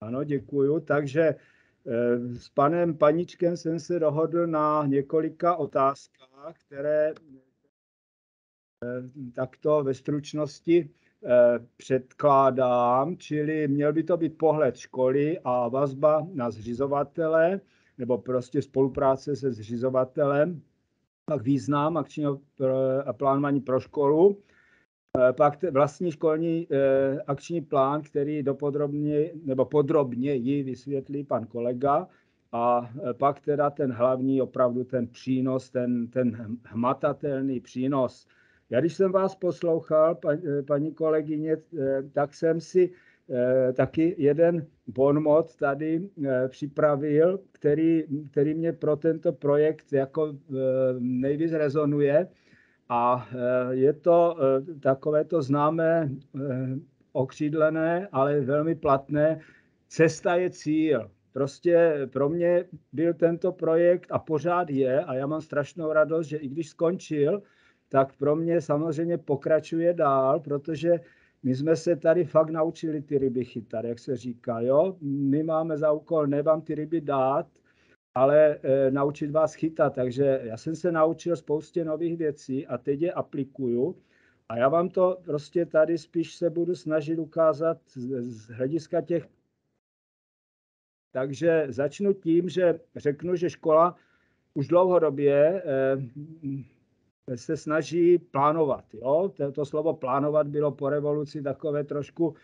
Ano, děkuju. Takže s panem Paničkem jsem se dohodl na několika otázkách, které takto ve stručnosti předkládám, čili měl by to být pohled školy a vazba na zřizovatele, nebo prostě spolupráce se zřizovatelem, pak význam akčního plánování pro školu, pak vlastní školní akční plán, který podrobněji vysvětlí pan kolega, a pak teda ten hlavní, opravdu ten přínos, ten hmatatelný přínos. Já když jsem vás poslouchal, paní kolegyně, tak jsem si taky jeden bonmot tady připravil, který mě pro tento projekt jako nejvíc rezonuje. A je to takové to známé, okřídlené, ale velmi platné: cesta je cíl. Prostě pro mě byl tento projekt a pořád je, a já mám strašnou radost, že i když skončil, tak pro mě samozřejmě pokračuje dál, protože my jsme se tady fakt naučili ty ryby chytat, jak se říká. Jo? My máme za úkol ne vám ty ryby dát, ale naučit vás chytat. Takže já jsem se naučil spoustě nových věcí a teď je aplikuju. A já vám to prostě tady spíš se budu snažit ukázat z hlediska těch. Takže začnu tím, že řeknu, že škola už dlouhodobě se snaží plánovat. Jo? To slovo plánovat bylo po revoluci takové trochu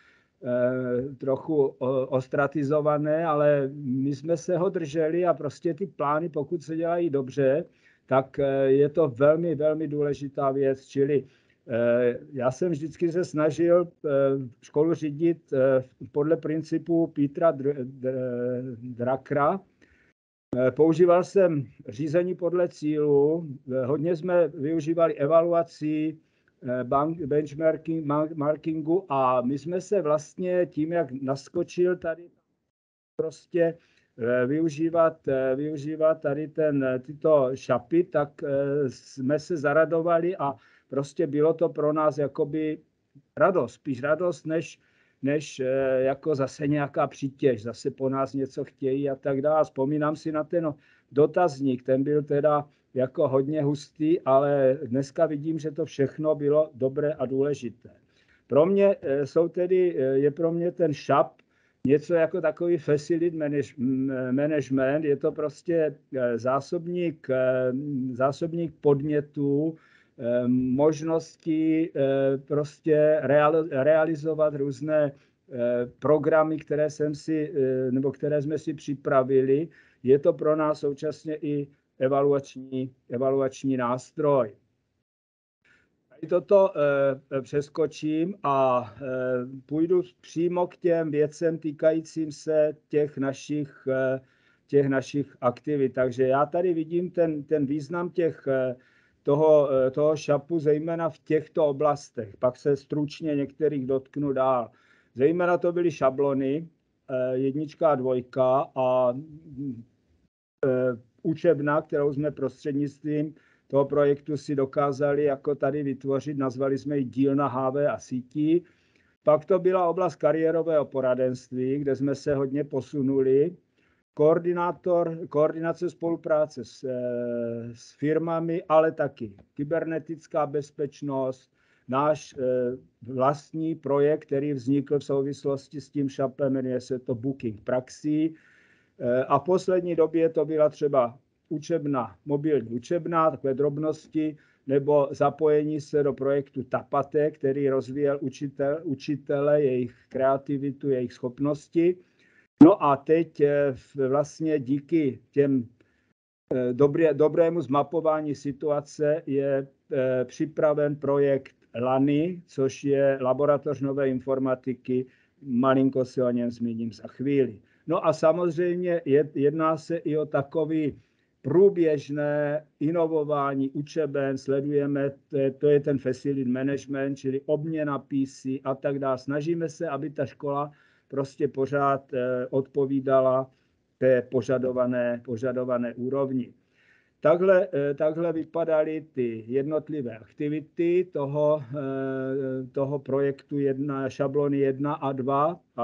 ostratizované, ale my jsme se ho drželi a prostě ty plány, pokud se dělají dobře, tak je to velmi, velmi důležitá věc. Čili já jsem vždycky se snažil školu řídit podle principu Petra Druckera. Používal jsem řízení podle cílu, hodně jsme využívali evaluací, benchmarkingu, a my jsme se vlastně tím, jak naskočil tady prostě využívat tady tyto šapy, tak jsme se zaradovali a prostě bylo to pro nás jakoby radost, spíš radost, než jako zase nějaká přítěž, zase po nás něco chtějí a tak dále. Vzpomínám si na ten dotazník, ten byl teda jako hodně hustý, ale dneska vidím, že to všechno bylo dobré a důležité. Pro mě je pro mě ten ŠAP něco jako takový facility management, je to prostě zásobník podnětů, možností prostě realizovat různé programy, které jsme si připravili. Je to pro nás současně i evaluační nástroj. Toto přeskočím a půjdu přímo k těm věcem týkajícím se těch našich aktivit. Takže já tady vidím ten význam toho ŠAPu zejména v těchto oblastech. Pak se stručně některých dotknu dál. Zejména to byly šablony 1 a 2 a učebna, kterou jsme prostřednictvím toho projektu si dokázali jako tady vytvořit, nazvali jsme ji dílna HV a sítí. Pak to byla oblast kariérového poradenství, kde jsme se hodně posunuli. Koordinace spolupráce s firmami, ale taky kybernetická bezpečnost, náš vlastní projekt, který vznikl v souvislosti s tím ŠAPem, jmenuje se to Booking praxí. A v poslední době to byla třeba mobilní učebna, takové drobnosti, nebo zapojení se do projektu Tapate, který rozvíjel učitele, jejich kreativitu, jejich schopnosti. No a teď vlastně díky těm dobrému zmapování situace je připraven projekt LANI, což je Laboratoř nové informatiky, malinko se o něm zmíním za chvíli. No a samozřejmě jedná se i o takový průběžné inovování učeben, sledujeme, to je ten facility management, čili obměna PC a tak dále. Snažíme se, aby ta škola prostě pořád odpovídala té požadované úrovni. Takhle vypadaly ty jednotlivé aktivity toho projektu šablony 1 a 2, ale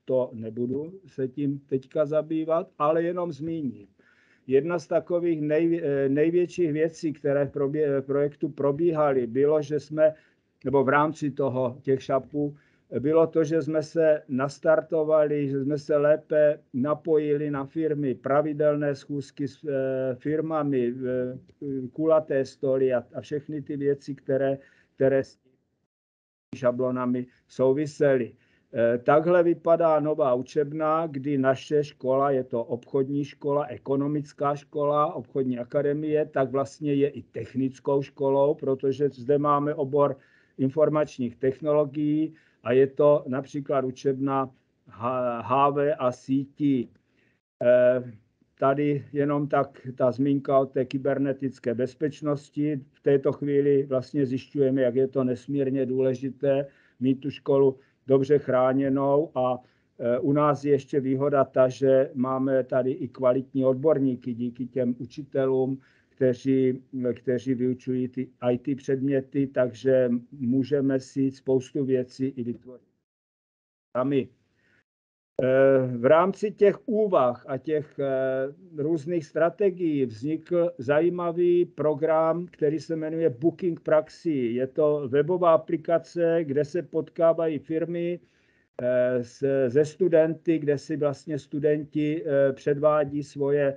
to nebudu se tím teďka zabývat, ale jenom zmíním. Jedna z takových největších věcí, které v projektu probíhaly, bylo, že jsme, nebo v rámci těch šapů, bylo to, že jsme se nastartovali, že jsme se lépe napojili na firmy, pravidelné schůzky s firmami, kulaté stoly a všechny ty věci, které s šablonami souvisely. Takhle vypadá nová učebna, kdy naše škola, je to obchodní škola, ekonomická škola, obchodní akademie, tak vlastně je i technickou školou, protože zde máme obor informačních technologií a je to například učebna HV a sítí. Tady jenom tak ta zmínka o té kybernetické bezpečnosti. V této chvíli vlastně zjišťujeme, jak je to nesmírně důležité mít tu školu dobře chráněnou a u nás je ještě výhoda ta, že máme tady i kvalitní odborníky díky těm učitelům, kteří vyučují ty IT předměty, takže můžeme si spoustu věcí i vytvořit sami. V rámci těch úvah a těch různých strategií vznikl zajímavý program, který se jmenuje Booking Praxi. Je to webová aplikace, kde se potkávají firmy se studenty, kde si vlastně studenti předvádí svoje,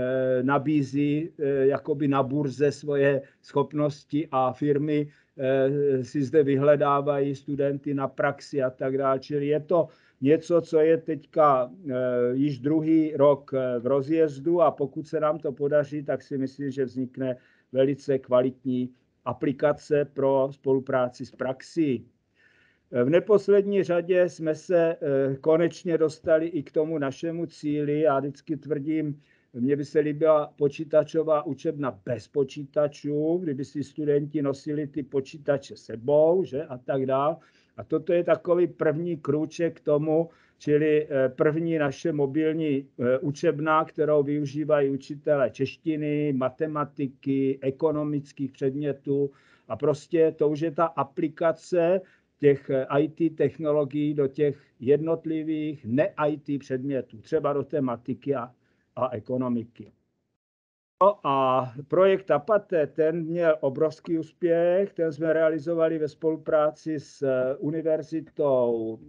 nabízí jakoby na burze svoje schopnosti a firmy si zde vyhledávají studenty na praxi a tak dále. Čili je to něco, co je teďka již druhý rok v rozjezdu a pokud se nám to podaří, tak si myslím, že vznikne velice kvalitní aplikace pro spolupráci s praxí. V neposlední řadě jsme se konečně dostali i k tomu našemu cíli. Já vždycky tvrdím, mně by se líbila počítačová učebna bez počítačů, kdyby si studenti nosili ty počítače sebou, že, a tak dále. A toto je takový první krůček k tomu, čili první naše mobilní učebna, kterou využívají učitelé češtiny, matematiky, ekonomických předmětů. A prostě to už je ta aplikace těch IT technologií do těch jednotlivých ne-IT předmětů, třeba do tematiky a ekonomiky. No a projekt APATE, ten měl obrovský úspěch, ten jsme realizovali ve spolupráci s univerzitou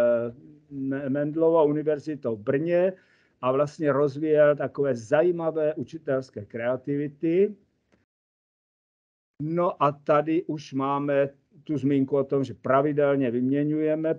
Mendelovou univerzitou v Brně a vlastně rozvíjel takové zajímavé učitelské kreativity. No a tady už máme tu zmínku o tom, že pravidelně vyměňujeme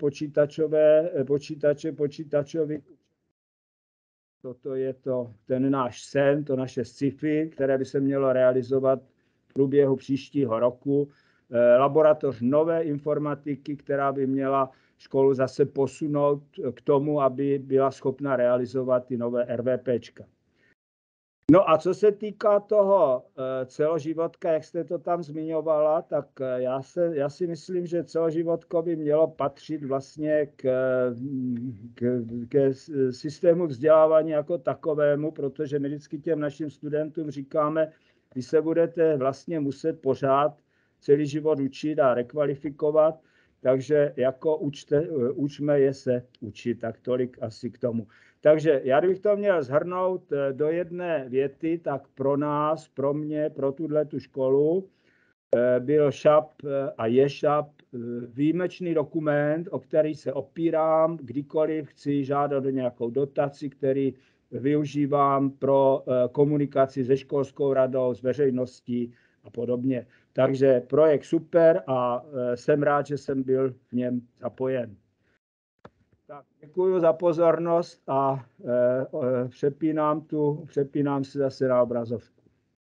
počítačový. Toto je ten náš sen, to naše sci-fi, které by se mělo realizovat v průběhu příštího roku. Laboratoř nové informatiky, která by měla školu zase posunout k tomu, aby byla schopna realizovat ty nové RVPčka. No a co se týká toho celoživotka, jak jste to tam zmiňovala, tak já si myslím, že celoživotko by mělo patřit vlastně k systému vzdělávání jako takovému, protože my vždycky těm našim studentům říkáme, vy se budete vlastně muset pořád celý život učit a rekvalifikovat, takže jako učme je se učit, tak tolik asi k tomu. Takže já bych to měl shrnout do jedné věty, tak pro nás, pro mě, pro tu školu byl ŠAP a je ŠAP výjimečný dokument, o který se opírám, kdykoliv chci žádat o nějakou dotaci, který využívám pro komunikaci se školskou radou, s veřejností a podobně. Takže projekt super a jsem rád, že jsem byl v něm zapojen. Tak, děkuji za pozornost a přepínám se zase na obrazovku.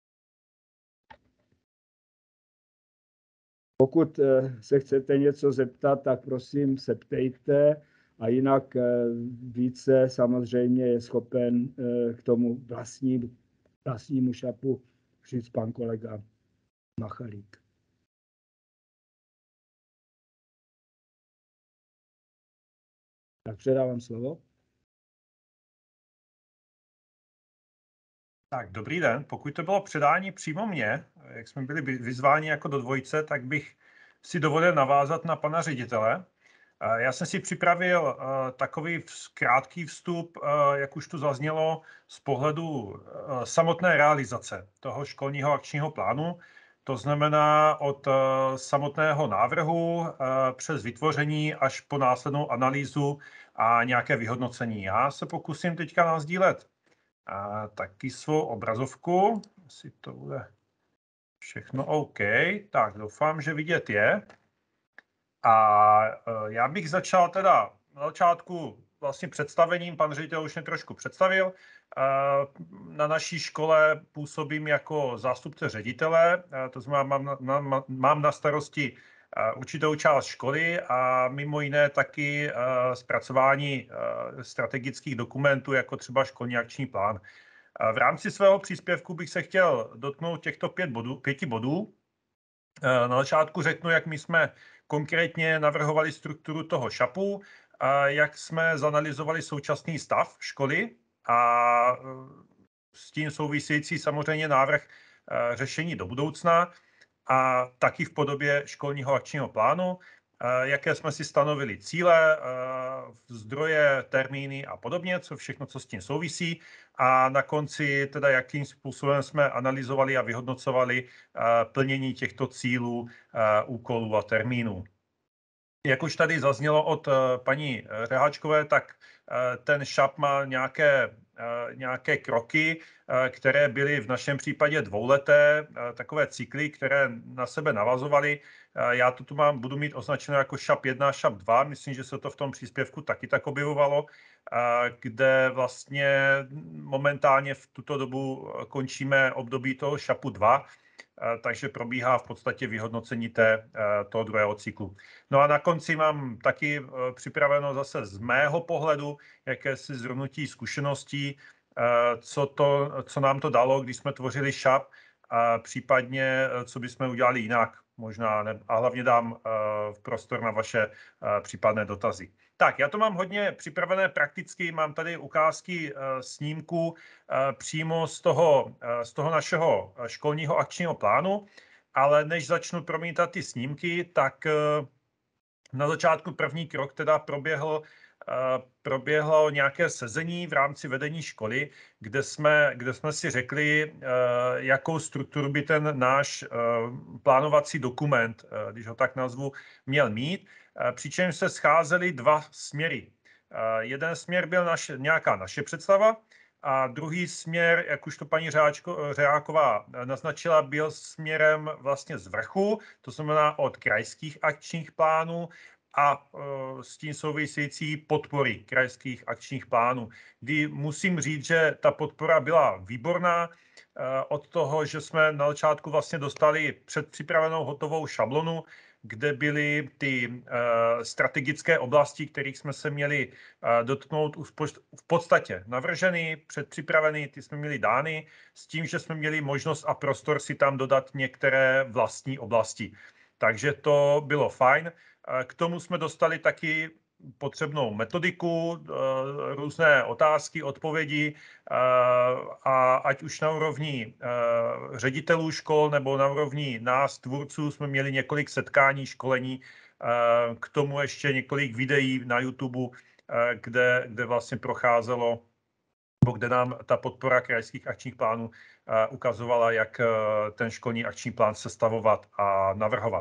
Pokud se chcete něco zeptat, tak prosím se ptejte a jinak více samozřejmě je schopen k tomu vlastnímu ŠAPu říct pan kolega Machalík. Tak předávám slovo. Tak, dobrý den. Pokud to bylo předání přímo mně, jak jsme byli vyzváni jako do dvojice, tak bych si dovolil navázat na pana ředitele Já jsem si připravil takový krátký vstup, jak už tu zaznělo, z pohledu samotné realizace toho školního akčního plánu. To znamená od samotného návrhu přes vytvoření až po následnou analýzu a nějaké vyhodnocení. Já se pokusím teďka nasdílet taky svou obrazovku, jestli to bude všechno OK. Tak doufám, že vidět je. A já bych začal teda na začátku vlastně představením, pan ředitel už mě trošku představil. Na naší škole působím jako zástupce ředitele, to znamená, mám na starosti určitou část školy a mimo jiné taky zpracování strategických dokumentů, jako třeba školní akční plán. V rámci svého příspěvku bych se chtěl dotknout těchto 5 bodů. Na začátku řeknu, jak my jsme konkrétně navrhovali strukturu toho ŠAPu, jak jsme zanalyzovali současný stav školy a s tím související samozřejmě návrh řešení do budoucna a taky v podobě školního akčního plánu, jaké jsme si stanovili cíle, zdroje, termíny a podobně, co s tím souvisí. A na konci teda, jakým způsobem jsme analyzovali a vyhodnocovali plnění těchto cílů, úkolů a termínů. Jak už tady zaznělo od paní Řeháčkové, tak ten ŠAP má nějaké kroky, které byly v našem případě dvouleté, takové cykly, které na sebe navazovaly. Já to tu budu mít označeno jako ŠAP 1 a ŠAP 2, myslím, že se to v tom příspěvku taky tak objevovalo, kde vlastně momentálně v tuto dobu končíme období toho ŠAPu 2, takže probíhá v podstatě vyhodnocení toho druhého cyklu. No a na konci mám taky připraveno zase z mého pohledu jakési shrnutí zkušeností, co nám to dalo, když jsme tvořili ŠAP, a případně co bychom udělali jinak možná, a hlavně dám prostor na vaše případné dotazy. Tak, já to mám hodně připravené prakticky, mám tady ukázky snímků přímo z toho našeho školního akčního plánu, ale než začnu promítat ty snímky, tak na začátku první krok teda proběhlo nějaké sezení v rámci vedení školy, kde jsme si řekli, jakou strukturu by ten náš plánovací dokument, když ho tak nazvu, měl mít. Přičemž se scházely dva směry. Jeden směr byl nějaká naše představa a druhý směr, jak už to paní Řeháková naznačila, byl směrem vlastně z vrchu, to znamená od krajských akčních plánů a s tím související podpory krajských akčních plánů. Kdy musím říct, že ta podpora byla výborná, od toho, že jsme na začátku vlastně dostali předpřipravenou hotovou šablonu, kde byly ty strategické oblasti, kterých jsme se měli dotknout, v podstatě navrženy, předpřipraveny, ty jsme měli dány, s tím, že jsme měli možnost a prostor si tam dodat některé vlastní oblasti. Takže to bylo fajn. K tomu jsme dostali taky potřebnou metodiku, různé otázky, odpovědi, a ať už na úrovni ředitelů škol nebo na úrovni nás, tvůrců, jsme měli několik setkání, školení, k tomu ještě několik videí na YouTube, kde vlastně procházelo, kde nám ta podpora krajských akčních plánů ukazovala, jak ten školní akční plán sestavovat a navrhovat.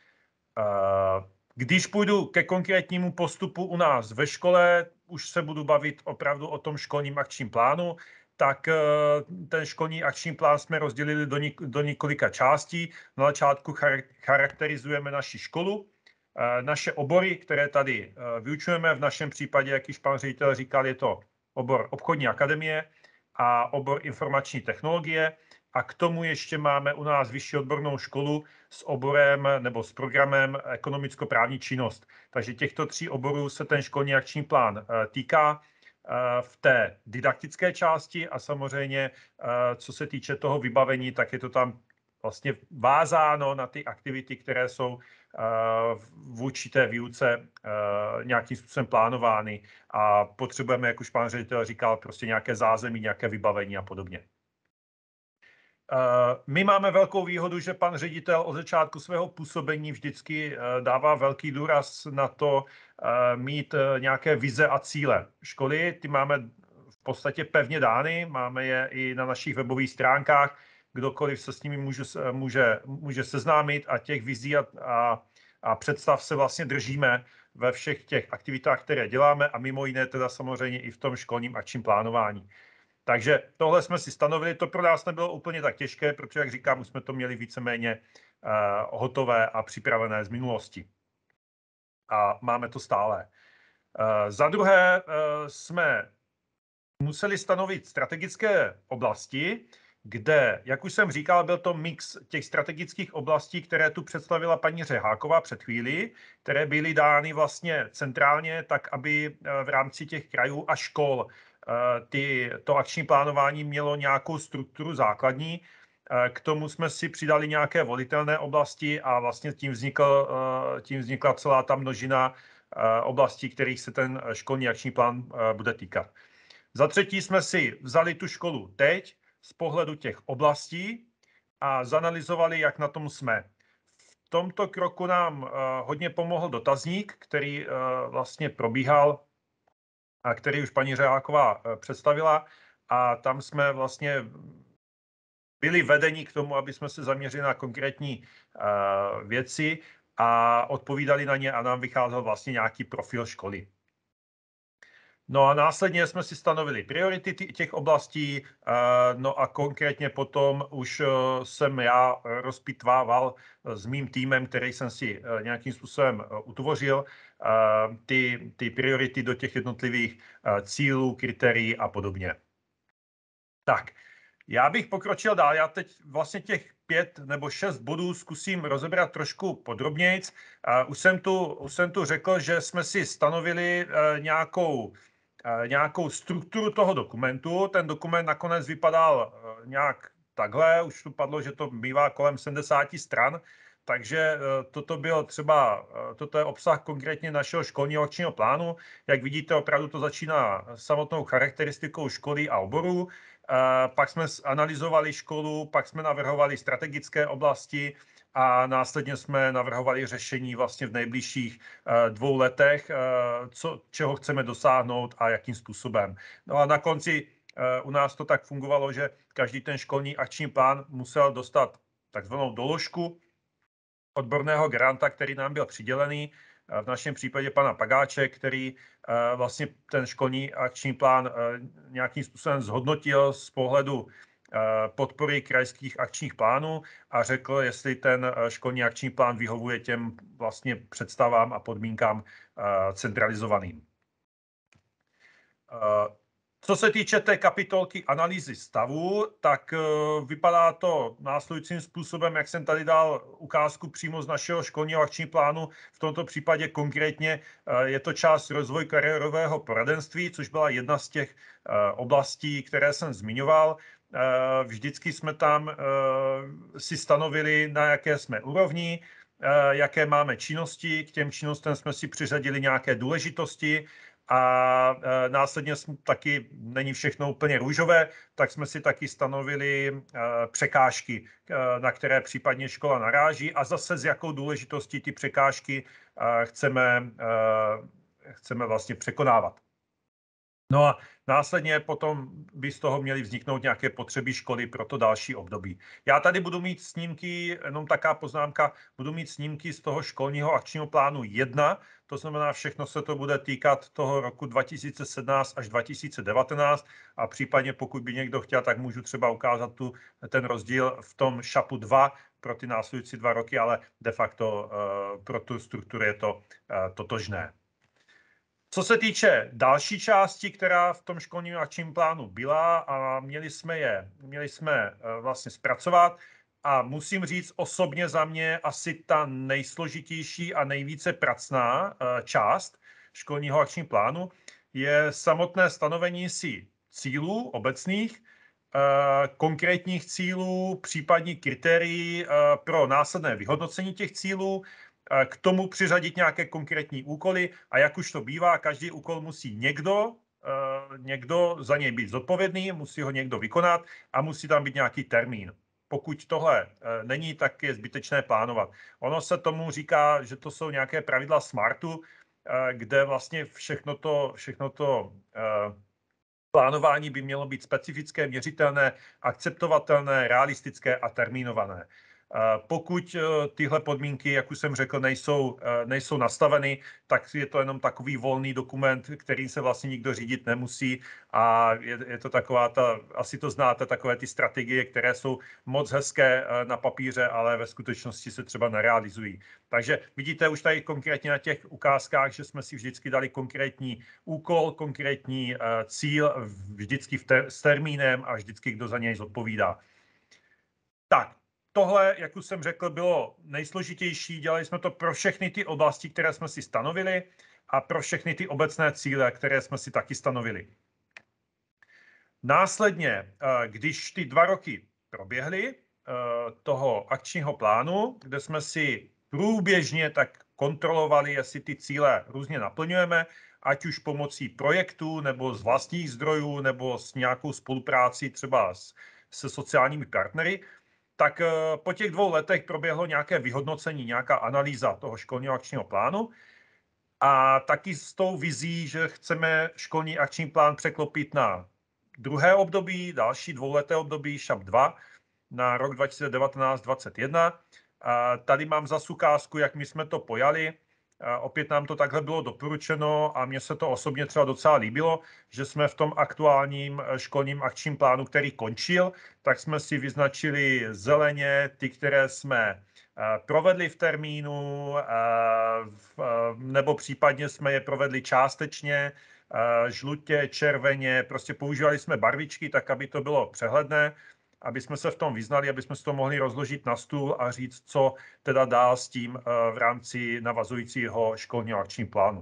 Když půjdu ke konkrétnímu postupu u nás ve škole, už se budu bavit opravdu o tom školním akčním plánu, tak ten školní akční plán jsme rozdělili do několika částí. Na začátku charakterizujeme naši školu, naše obory, které tady vyučujeme. V našem případě, jak již pan ředitel říkal, je to obor obchodní akademie a obor informační technologie. A k tomu ještě máme u nás vyšší odbornou školu s oborem nebo s programem ekonomicko-právní činnost. Takže těchto 3 oborů se ten školní akční plán týká v té didaktické části a samozřejmě, co se týče toho vybavení, tak je to tam vlastně vázáno na ty aktivity, které jsou v určité výuce nějakým způsobem plánovány a potřebujeme, jak už pan ředitel říkal, prostě nějaké zázemí, nějaké vybavení a podobně. My máme velkou výhodu, že pan ředitel od začátku svého působení vždycky dává velký důraz na to mít nějaké vize a cíle školy. Ty máme v podstatě pevně dány, máme je i na našich webových stránkách, kdokoliv se s nimi může seznámit a těch vizí a představ se vlastně držíme ve všech těch aktivitách, které děláme a mimo jiné teda samozřejmě i v tom školním akčním plánování. Takže tohle jsme si stanovili, to pro nás nebylo úplně tak těžké, protože, jak říkám, už jsme to měli víceméně hotové a připravené z minulosti. A máme to stále. Za druhé jsme museli stanovit strategické oblasti, kde, jak už jsem říkal, byl to mix těch strategických oblastí, které tu představila paní Řeháková před chvílí, které byly dány vlastně centrálně, tak aby v rámci těch krajů a škol to akční plánování mělo nějakou strukturu základní. K tomu jsme si přidali nějaké volitelné oblasti a vlastně tím vznikla celá ta množina oblastí, kterých se ten školní akční plán bude týkat. Za třetí jsme si vzali tu školu teď z pohledu těch oblastí a zanalyzovali, jak na tom jsme. V tomto kroku nám hodně pomohl dotazník, který vlastně probíhal a který už paní Řeháková představila a tam jsme vlastně byli vedeni k tomu, aby jsme se zaměřili na konkrétní věci a odpovídali na ně a nám vycházel vlastně nějaký profil školy. No a následně jsme si stanovili priority těch oblastí, no a konkrétně potom už jsem já rozpitvával s mým týmem, který jsem si nějakým způsobem utvořil, ty priority do těch jednotlivých cílů, kritérií a podobně. Tak, já bych pokročil dál. Já teď vlastně těch 5 nebo 6 bodů zkusím rozebrat trošku podrobnějc. Už jsem tu řekl, že jsme si stanovili nějakou strukturu toho dokumentu. Ten dokument nakonec vypadal nějak takhle, už tu padlo, že to bývá kolem 70 stran, takže toto je obsah konkrétně našeho školního akčního plánu. Jak vidíte, opravdu to začíná samotnou charakteristikou školy a oboru. Pak jsme analyzovali školu, pak jsme navrhovali strategické oblasti a následně jsme navrhovali řešení vlastně v nejbližších 2 letech, čeho chceme dosáhnout a jakým způsobem. No a na konci u nás to tak fungovalo, že každý ten školní akční plán musel dostat takzvanou doložku odborného garanta, který nám byl přidělený, v našem případě pana Pagáče, který vlastně ten školní akční plán nějakým způsobem zhodnotil z pohledu podpory krajských akčních plánů a řekl, jestli ten školní akční plán vyhovuje těm vlastně představám a podmínkám centralizovaným. Co se týče té kapitolky analýzy stavu, tak vypadá to následujícím způsobem, jak jsem tady dal ukázku přímo z našeho školního akčního plánu. V tomto případě konkrétně je to část rozvoj kariérového poradenství, což byla jedna z těch oblastí, které jsem zmiňoval. Vždycky jsme tam si stanovili, na jaké jsme úrovni, jaké máme činnosti. K těm činnostem jsme si přiřadili nějaké důležitosti. A následně taky není všechno úplně růžové, tak jsme si taky stanovili překážky, na které případně škola naráží a zase s jakou důležitostí ty překážky chceme vlastně překonávat. No a následně potom by z toho měly vzniknout nějaké potřeby školy pro to další období. Já tady budu mít snímky, jenom taká poznámka, budu mít snímky z toho školního akčního plánu 1, to znamená, všechno se to bude týkat toho roku 2017 až 2019 a případně pokud by někdo chtěl, tak můžu třeba ukázat ten rozdíl v tom šapu 2 pro ty následující 2 roky, ale de facto pro tu strukturu je to totožné. Co se týče další části, která v tom školním akčním plánu byla a měli jsme vlastně zpracovat a musím říct osobně za mě asi ta nejsložitější a nejvíce pracná část školního akčního plánu je samotné stanovení si cílů obecných, konkrétních cílů, případně kritérií pro následné vyhodnocení těch cílů, k tomu přiřadit nějaké konkrétní úkoly a jak už to bývá, každý úkol musí někdo za něj být zodpovědný, musí ho někdo vykonat a musí tam být nějaký termín. pokud tohle není, tak je zbytečné plánovat. Ono se tomu říká, že to jsou nějaké pravidla SMARTu, kde vlastně všechno to plánování by mělo být specifické, měřitelné, akceptovatelné, realistické a termínované. Pokud tyhle podmínky, jak už jsem řekl, nejsou nastaveny, tak je to jenom takový volný dokument, který se vlastně nikdo řídit nemusí a je to taková asi to znáte, takové ty strategie, které jsou moc hezké na papíře, ale ve skutečnosti se třeba nerealizují. Takže vidíte už tady konkrétně na těch ukázkách, že jsme si vždycky dali konkrétní úkol, konkrétní cíl, vždycky s termínem a vždycky kdo za něj zodpovídá. Tak, tohle, jak už jsem řekl, bylo nejsložitější. Dělali jsme to pro všechny ty oblasti, které jsme si stanovili a pro všechny ty obecné cíle, které jsme si taky stanovili. Následně, když ty 2 roky proběhly toho akčního plánu, kde jsme si průběžně tak kontrolovali, jestli ty cíle různě naplňujeme, ať už pomocí projektů, nebo z vlastních zdrojů, nebo s nějakou spoluprácí třeba se sociálními partnery, tak po těch 2 letech proběhlo nějaké vyhodnocení, nějaká analýza toho školního akčního plánu a taky s tou vizí, že chceme školní akční plán překlopit na druhé období, další 2leté období, ŠAP 2, na rok 2019-2021. Tady mám zase ukázku, jak my jsme to pojali. Opět nám to takhle bylo doporučeno a mně se to osobně třeba docela líbilo, že jsme v tom aktuálním školním akčním plánu, který končil, tak jsme si vyznačili zeleně ty, které jsme provedli v termínu, nebo případně jsme je provedli částečně, žlutě, červeně, prostě používali jsme barvičky tak, aby to bylo přehledné, aby jsme se v tom vyznali, aby jsme si to mohli rozložit na stůl a říct, co teda dál s tím v rámci navazujícího školního akčního plánu.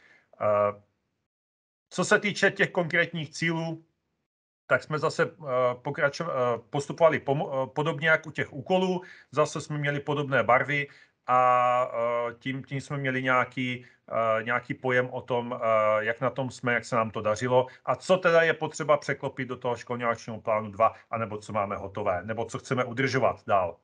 Co se týče těch konkrétních cílů, tak jsme zase postupovali podobně jak u těch úkolů, zase jsme měli podobné barvy a tím jsme měli nějaký pojem o tom, jak na tom jsme, jak se nám to dařilo a co teda je potřeba překlopit do toho školního akčního plánu 2, anebo co máme hotové, nebo co chceme udržovat dál.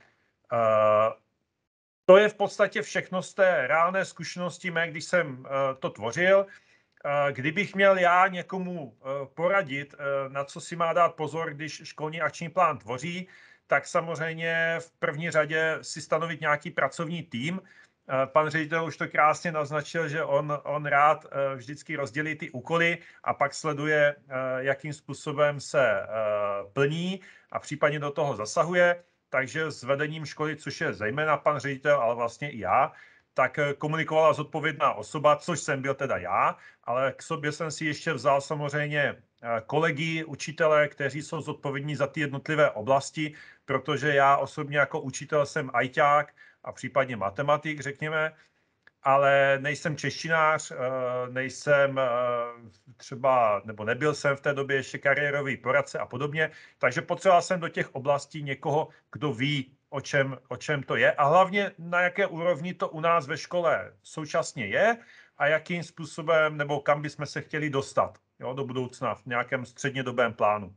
To je v podstatě všechno z té reálné zkušenosti mé, když jsem to tvořil. Kdybych měl já někomu poradit, na co si má dát pozor, když školní akční plán tvoří, tak samozřejmě v první řadě si stanovit nějaký pracovní tým. Pan ředitel už to krásně naznačil, že on rád vždycky rozdělí ty úkoly a pak sleduje, jakým způsobem se plní a případně do toho zasahuje. Takže s vedením školy, což je zejména pan ředitel, ale vlastně i já, tak komunikovala zodpovědná osoba, což jsem byl teda já, ale k sobě jsem si ještě vzal samozřejmě kolegy, učitele, kteří jsou zodpovědní za ty jednotlivé oblasti, protože já osobně jako učitel jsem ajťák a případně matematik, řekněme, ale nejsem češtinář, nejsem třeba, nebo nebyl jsem v té době ještě kariérový poradce a podobně, takže potřeboval jsem do těch oblastí někoho, kdo ví, o čem to je a hlavně na jaké úrovni to u nás ve škole současně je a jakým způsobem nebo kam bychom se chtěli dostat, jo, do budoucna v nějakém střednědobém plánu.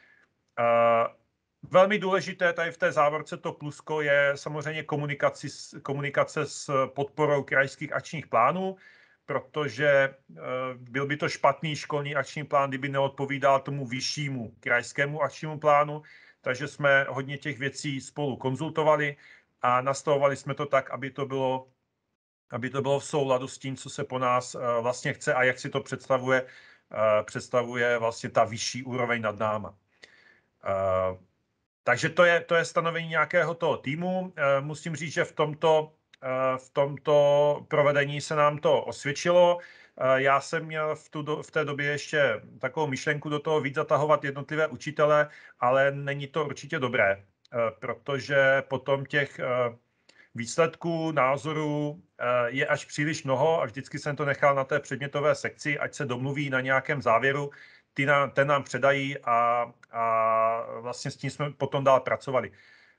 Velmi důležité tady v té závorce to plusko je samozřejmě komunikace s podporou krajských akčních plánů, protože byl by to špatný školní akční plán, kdyby neodpovídal tomu vyššímu krajskému akčnímu plánu, takže jsme hodně těch věcí spolu konzultovali a nastavovali jsme to tak, aby to bylo v souladu s tím, co se po nás vlastně chce a jak si to představuje vlastně ta vyšší úroveň nad náma. Takže to je stanovení nějakého toho týmu. Musím říct, že v tomto provedení se nám to osvědčilo. Já jsem měl v té době ještě takovou myšlenku do toho víc zatahovat jednotlivé učitele, ale není to určitě dobré, protože potom těch výsledků, názorů je až příliš mnoho a vždycky jsem to nechal na té předmětové sekci, ať se domluví na nějakém závěru, ten nám předají a vlastně s tím jsme potom dál pracovali.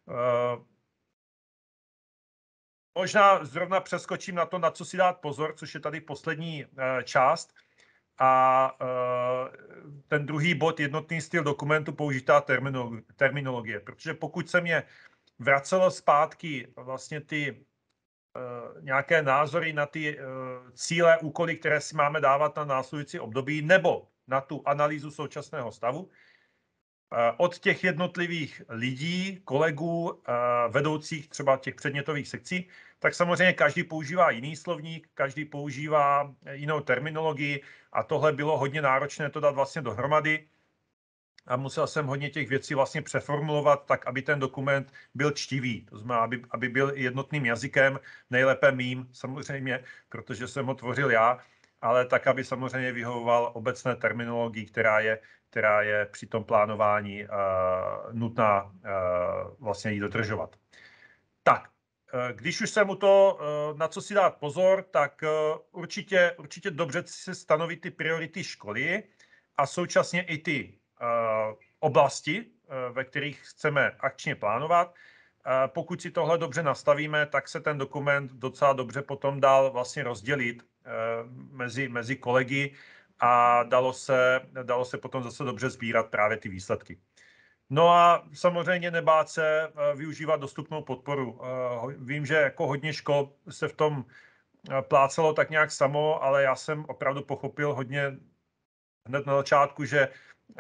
Možná zrovna přeskočím na to, na co si dát pozor, což je tady poslední část. A ten druhý bod, jednotný styl dokumentu, použitá terminologie. Protože pokud se mě vracelo zpátky vlastně ty nějaké názory na ty cíle, úkoly, které si máme dávat na následující období, nebo na tu analýzu současného stavu, od těch jednotlivých lidí, kolegů, vedoucích třeba těch předmětových sekcí, tak samozřejmě každý používá jiný slovník, každý používá jinou terminologii a tohle bylo hodně náročné to dát vlastně dohromady a musel jsem hodně těch věcí vlastně přeformulovat tak, aby ten dokument byl čtivý, to znamená, aby byl jednotným jazykem, nejlépe mým samozřejmě, protože jsem ho tvořil já, ale tak, aby samozřejmě vyhovoval obecné terminologii, která je při tom plánování nutná vlastně ji dodržovat. Tak, když už jsem u toho, na co si dát pozor, tak určitě dobře si stanovit ty priority školy a současně i ty oblasti, ve kterých chceme akčně plánovat. Pokud si tohle dobře nastavíme, tak se ten dokument docela dobře potom dal vlastně rozdělit mezi kolegy a dalo se potom zase dobře sbírat právě ty výsledky. No a samozřejmě nebát se využívat dostupnou podporu. Vím, že jako hodně škol se v tom plácelo tak nějak samo, ale já jsem opravdu pochopil hodně hned na začátku, že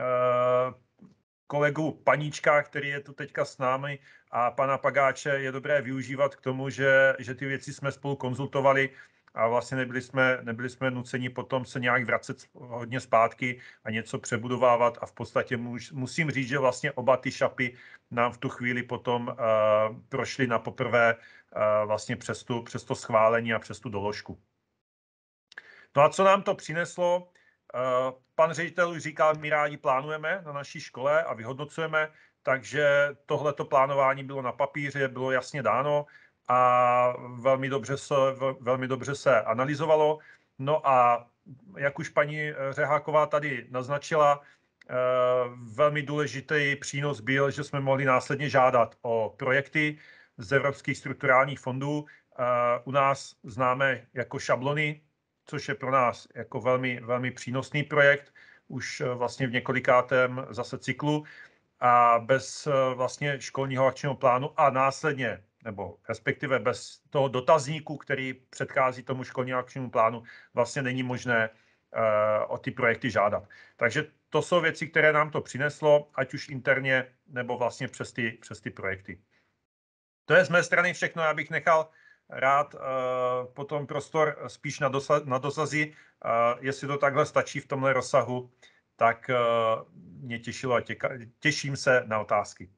kolegu Paníčka, který je tu teďka s námi, a pana Pagáče je dobré využívat k tomu, že ty věci jsme spolu konzultovali a vlastně nebyli jsme nuceni potom se nějak vracet hodně zpátky a něco přebudovávat a v podstatě musím říct, že vlastně oba ty šapy nám v tu chvíli potom prošly na poprvé vlastně přes to schválení a přes tu doložku. No a co nám to přineslo? Pan ředitel už říkal, my rádi plánujeme na naší škole a vyhodnocujeme, takže tohleto plánování bylo na papíře, bylo jasně dáno a velmi dobře se analyzovalo. No a jak už paní Řeháková tady naznačila, velmi důležitý přínos byl, že jsme mohli následně žádat o projekty z evropských strukturálních fondů. U nás známe jako šablony, což je pro nás jako velmi, velmi přínosný projekt, už vlastně v několikátém zase cyklu a bez vlastně školního akčního plánu a následně, nebo respektive bez toho dotazníku, který předchází tomu školního akčnímu plánu, vlastně není možné o ty projekty žádat. Takže to jsou věci, které nám to přineslo, ať už interně, nebo vlastně přes ty projekty. To je z mé strany všechno, já bych nechal rád potom prostor spíš na dotazy. Jestli to takhle stačí v tomhle rozsahu, tak mě těšilo a těším se na otázky.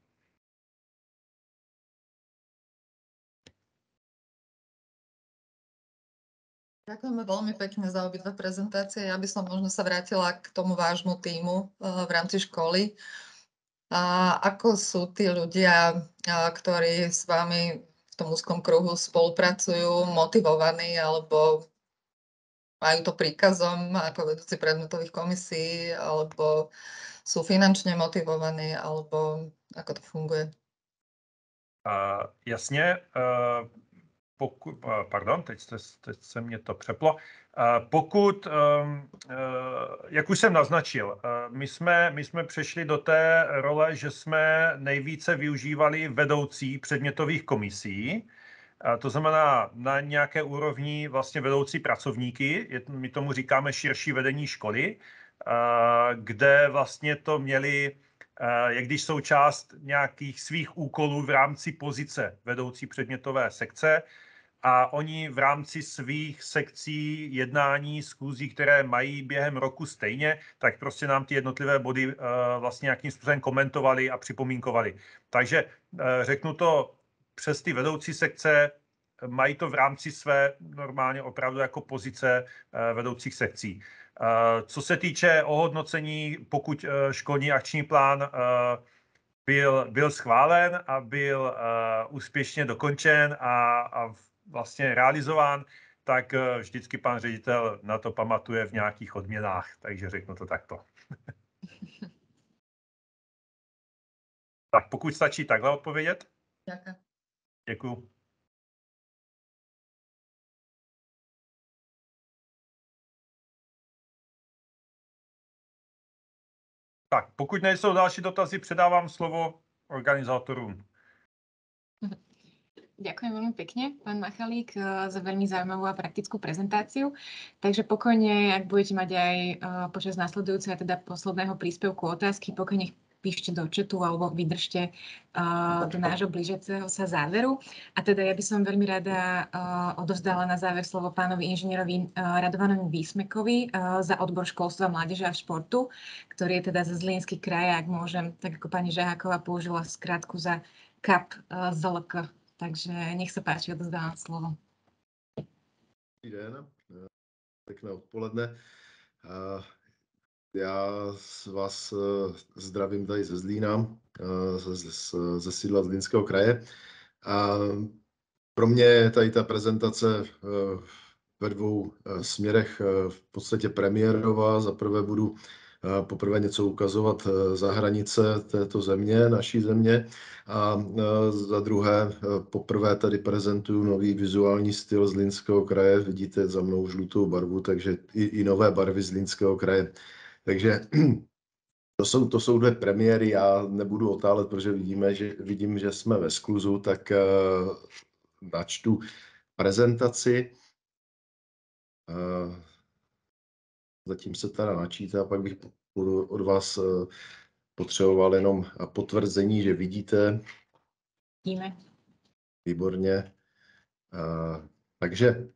Ďakujeme veľmi pekne za obidve prezentácie. Ja by som možno sa vrátila k tomu vášmu tímu v rámci školy. A ako sú tí ľudia, ktorí s vami v tom úzkom kruhu spolupracujú, motivovaní alebo majú to príkazom ako vedúci predmetových komisí, alebo sú finančne motivovaní, alebo ako to funguje? Jasně. Pardon, teď se mě to přeplo. Pokud, jak už jsem naznačil, my jsme přešli do té role, že jsme nejvíce využívali vedoucí předmětových komisí, to znamená na nějaké úrovni vlastně vedoucí pracovníky, my tomu říkáme širší vedení školy, kde vlastně to měli, jak když součást nějakých svých úkolů v rámci pozice vedoucí předmětové sekce, a oni v rámci svých sekcí, jednání, schůzí, které mají během roku stejně, tak prostě nám ty jednotlivé body vlastně nějakým způsobem komentovali a připomínkovali. Takže řeknu to přes ty vedoucí sekce, mají to v rámci své normálně opravdu jako pozice vedoucích sekcí. Co se týče ohodnocení, pokud školní akční plán byl schválen a byl úspěšně dokončen a vlastně realizován, tak vždycky pan ředitel na to pamatuje v nějakých odměnách, takže řeknu to takto. Tak pokud stačí takhle odpovědět? Děkuji. Tak, pokud nejsou další dotazy, předávám slovo organizátorům. Ďakujem veľmi pekne, pán Machalík, za veľmi zaujímavú a praktickú prezentáciu. Takže pokojne, ak budete mať aj počas následujúceho, teda posledného príspevku otázky, pokojne píšte do chatu alebo vydržte do nášho blížiaceho sa záveru. A teda ja by som veľmi rada odovzdala na záver slovo pánovi inžinierovi Radovanovi Výsmekovi za odbor školstva, mládeže a športu, ktorý je teda za Zlínsky kraj, ak môžem, tak ako pani Žaháková použila skrátku za KAP ZLK. Takže nech sa páči, odovzdávam slovo. Dobrý den, pěkné odpoledne. Já vás zdravím tady ze Zlína, ze sídla Zlínského kraje. Pro mě je tady ta prezentace ve dvou směrech v podstatě premiérová. Za prvé budu poprvé něco ukazovat za hranice této země, naší země, a za druhé poprvé tady prezentuju nový vizuální styl Zlínského kraje. Vidíte za mnou žlutou barvu, takže i nové barvy Zlínského kraje. Takže to jsou dvě premiéry, já nebudu otálet, protože vidím, že jsme ve skluzu, tak načtu prezentaci. Zatím se teda načítá, pak bych od vás potřeboval jenom potvrzení, že vidíte. Vidíme. Výborně. Takže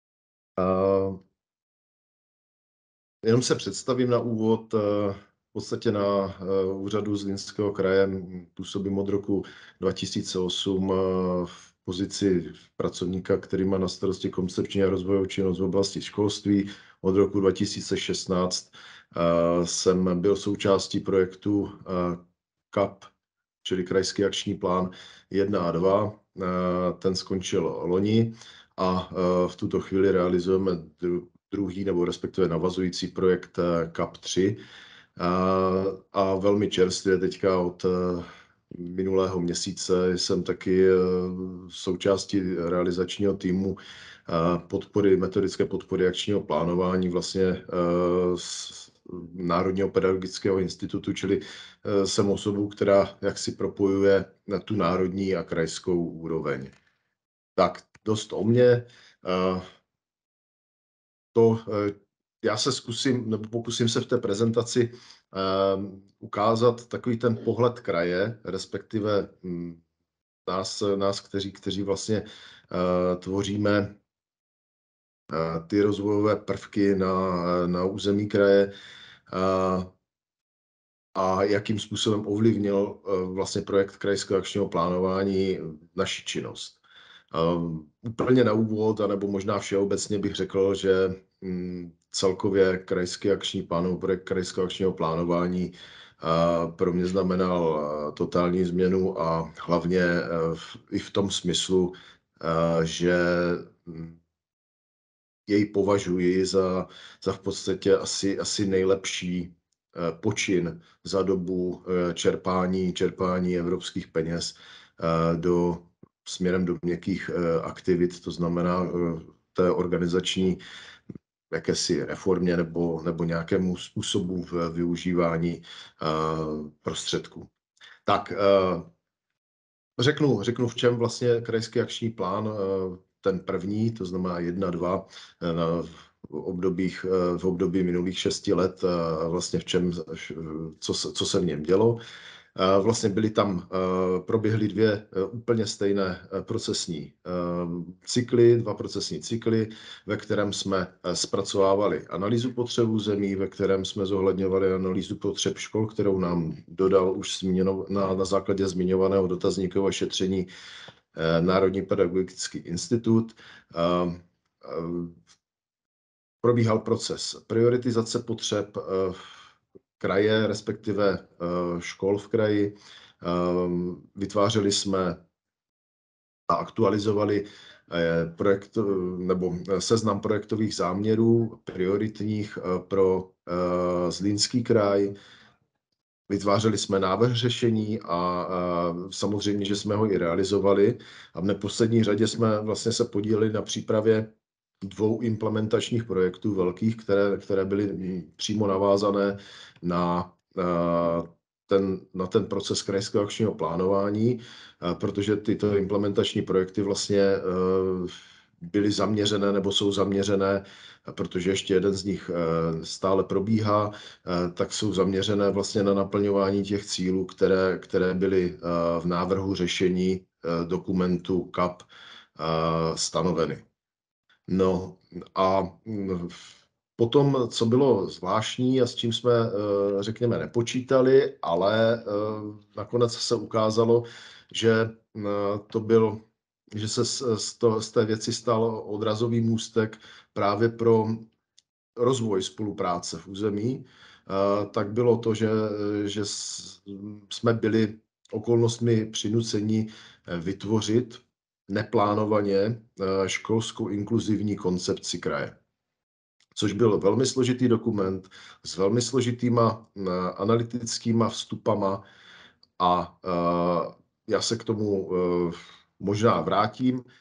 jenom se představím na úvod. V podstatě na úřadu Zlínského kraje působím od roku 2008 v pozici pracovníka, který má na starosti koncepční a rozvojovou činnost v oblasti školství. Od roku 2016 jsem byl součástí projektu KAP, čili Krajský akční plán 1 a 2. Ten skončil loni a v tuto chvíli realizujeme druhý nebo respektive navazující projekt KAP 3. A velmi čerstvě teďka od minulého měsíce jsem taky součástí realizačního týmu metodické podpory akčního plánování vlastně Národního pedagogického institutu, čili jsem osobou, která jaksi propojuje tu národní a krajskou úroveň. Tak, dost o mně. Já se pokusím se v té prezentaci ukázat takový ten pohled kraje, respektive nás kteří vlastně tvoříme ty rozvojové prvky na území kraje a jakým způsobem ovlivnil vlastně projekt krajského akčního plánování naši činnost. Úplně na úvod, anebo možná všeobecně bych řekl, že celkově krajský akční plán, projekt krajského akčního plánování pro mě znamenal totální změnu a hlavně i v tom smyslu, že jej považuji za v podstatě asi nejlepší počin za dobu čerpání evropských peněz směrem do měkkých aktivit, to znamená té organizační jakési reformě nebo nějakému způsobu využívání prostředků. Tak, řeknu, v čem vlastně krajský akční plán, ten první, to znamená 1, 2, v období minulých 6 let, vlastně co se v něm dělo. Vlastně proběhly dvě úplně stejné procesní cykly, 2 procesní cykly, ve kterém jsme zpracovávali analýzu potřeb území, ve kterém jsme zohledňovali analýzu potřeb škol, kterou nám dodal už na základě zmiňovaného dotazníkového šetření Národní pedagogický institut. Probíhal proces prioritizace potřeb kraje, respektive škol v kraji. Vytvářeli jsme a aktualizovali seznam projektových záměrů prioritních pro Zlínský kraj. Vytvářeli jsme návrh řešení a samozřejmě, že jsme ho i realizovali. A v neposlední řadě jsme vlastně se podíleli na přípravě 2 implementačních projektů velkých, které byly přímo navázané na na ten proces krajského akčního plánování, protože tyto implementační projekty vlastně byly zaměřené nebo jsou zaměřené, protože ještě jeden z nich stále probíhá, tak jsou zaměřené vlastně na naplňování těch cílů, které byly v návrhu řešení dokumentu CAP stanoveny. No a potom, co bylo zvláštní a s čím jsme, řekněme, nepočítali, ale nakonec se ukázalo, že že se z té věci stal odrazový můstek právě pro rozvoj spolupráce v území, tak bylo to, že jsme byli okolnostmi přinuceni vytvořit neplánovaně školskou inkluzivní koncepci kraje. Což byl velmi složitý dokument s velmi složitýma analytickýma vstupama a já se k tomu možná vrátím.